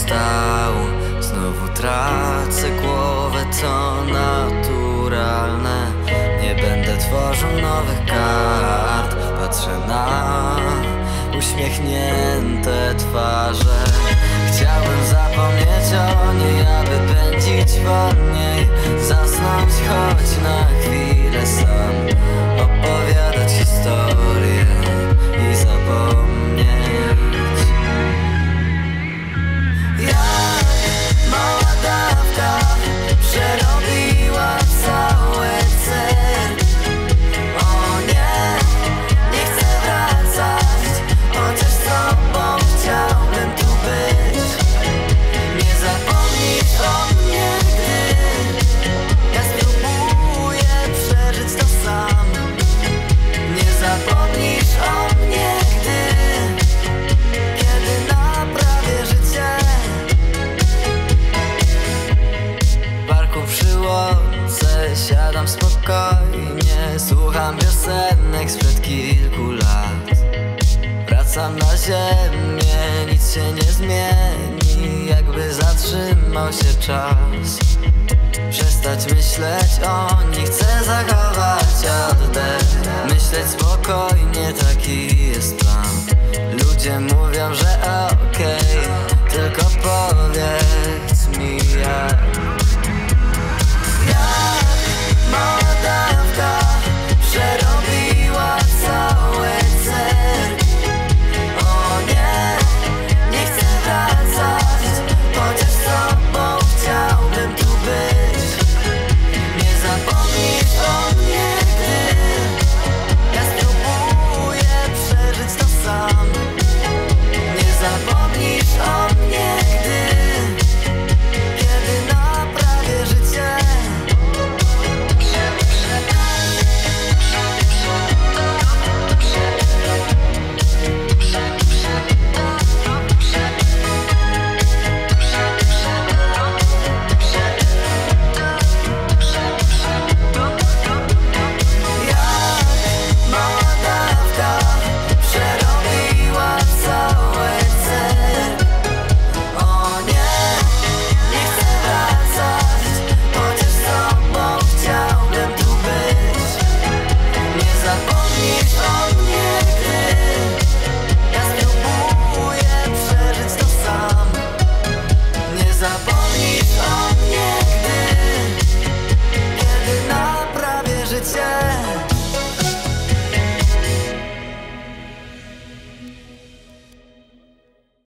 stał. Znowu tracę głowę, to naturalne. Nie będę tworzył nowych kart. Patrzę na uśmiechnięte twarze. Chciałbym zapomnieć o niej, aby pędzić wolniej. Zasnąć choć na chwilę sam. Opowiadać historię i zapomnieć. Jak mała dawka przerobiła cały cyrk. O nie, nie chcę wracać, chociaż z tobą chciałbym tu być. Nie zapomnisz o mnie, gdy ja spróbuję przeżyć to sam. Nie zapomnisz o mnie, kiedy naprawię życie. W parku przy łące siadam spokojnie. Słucham piosenek sprzed kilku lat. Wracam na ziemię, nic się nie zmieni. Jakby zatrzymał się czas. Przestać myśleć o nich, chcę zachować oddech. Myśleć spokojnie, taki jest plan. Ludzie mówią, że